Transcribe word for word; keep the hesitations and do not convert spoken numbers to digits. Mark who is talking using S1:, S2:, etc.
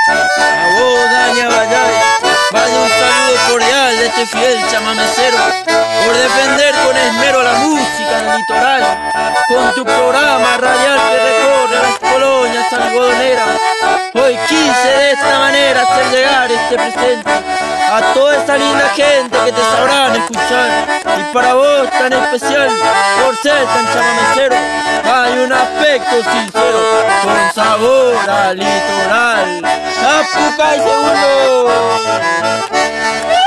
S1: A vos, Daña Vallay, vaya un saludo cordial de este fiel chamamecero, por defender con esmero la música del litoral, con tu programa radial que recorre las colonias algodoneras. Hoy quise de esta manera hacer llegar este presente a toda esa linda gente que te sabrán escuchar, y para vos tan especial, por ser tan chamamecero, hay un aspecto sincero, con sabor al litoral. ¡Apuca y segundo!